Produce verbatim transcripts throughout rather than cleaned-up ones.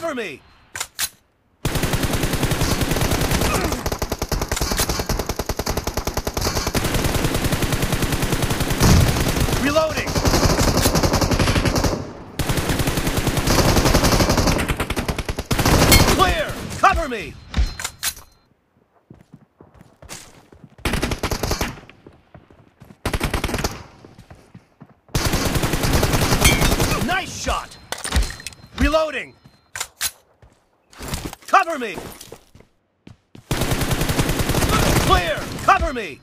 Cover me! Reloading! Clear! Cover me! Nice shot! Reloading! Cover me! Clear! Cover me!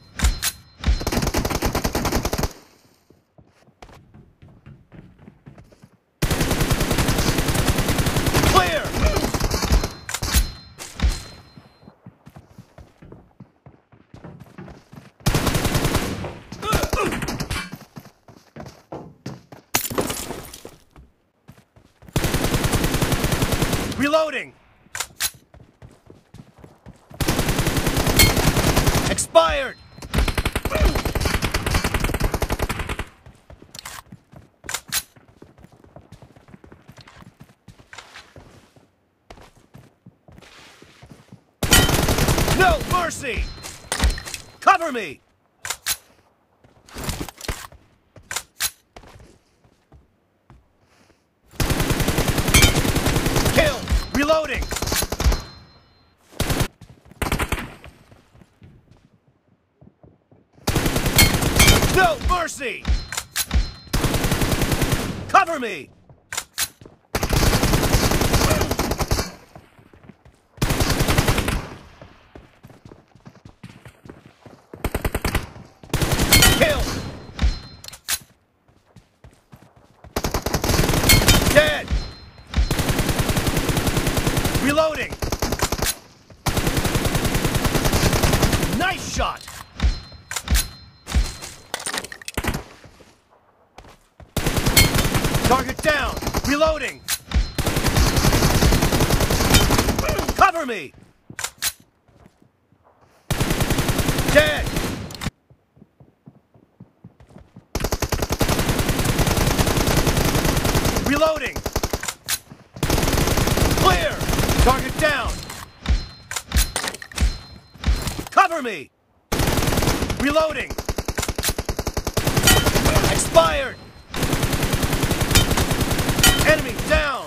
Clear! Reloading! Expired! No mercy! Cover me! Kill! Reloading! No mercy! Cover me! Kill! Dead! Reloading! Nice shot! Target down! Reloading! Cover me! Dead! Reloading! Clear! Target down! Cover me! Reloading! Expired! Enemy down!